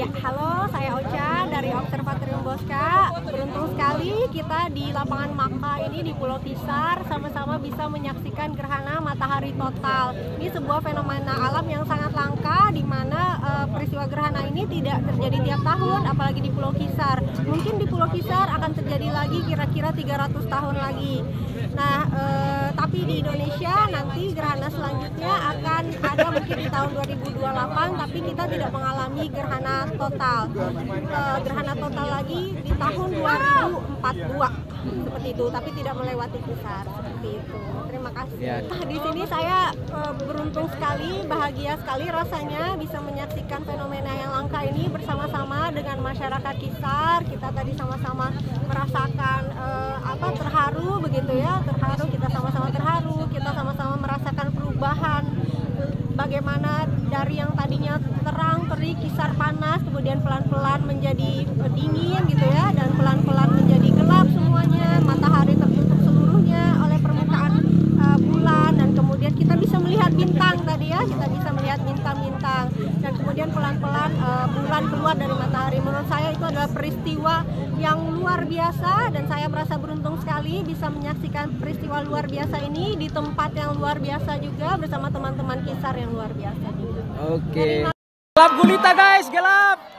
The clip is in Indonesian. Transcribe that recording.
Halo, saya Ocha dari Observatorium Bosca. Beruntung sekali kita di lapangan Maka ini di Pulau Kisar sama-sama bisa menyaksikan gerhana matahari total. Ini sebuah fenomena alam yang sangat langka di mana peristiwa gerhana ini tidak terjadi tiap tahun, apalagi di Pulau Kisar. Mungkin di Pulau Kisar akan terjadi lagi kira-kira 300 tahun lagi. Nah, tapi di Indonesia nanti gerhana selanjutnya akan ada mungkin di tahun 2028, tapi kita tidak mengalami gerhana total. Gerhana total lagi di tahun 2042 seperti itu, tapi tidak melewati Kisar seperti itu. Terima kasih. Ya. Di sini saya beruntung sekali, bahagia sekali rasanya bisa menyaksikan fenomena yang langka ini bersama-sama dengan masyarakat Kisar. Kita tadi sama-sama merasakan terharu begitu ya, terharu, kita sama-sama terharu, kita sama-sama merasakan perubahan. Bagaimana dari yang tadinya terang, terik, Kisar panas, kemudian pelan-pelan menjadi dingin gitu ya, dan pelan-pelan menjadi gelap semuanya, matahari tertutup seluruhnya oleh permukaan bulan, dan kemudian kita bisa melihat bintang tadi ya, kita bisa melihat bintang-bintang, dan kemudian pelan-pelan bulan keluar dari matahari. Menurut saya itu adalah peristiwa yang luar biasa, dan saya merasa beruntung sekali bisa menyaksikan peristiwa luar biasa ini di tempat yang luar biasa juga bersama teman-teman Kisar yang luar biasa juga. Oke. Gelap gulita guys, gelap.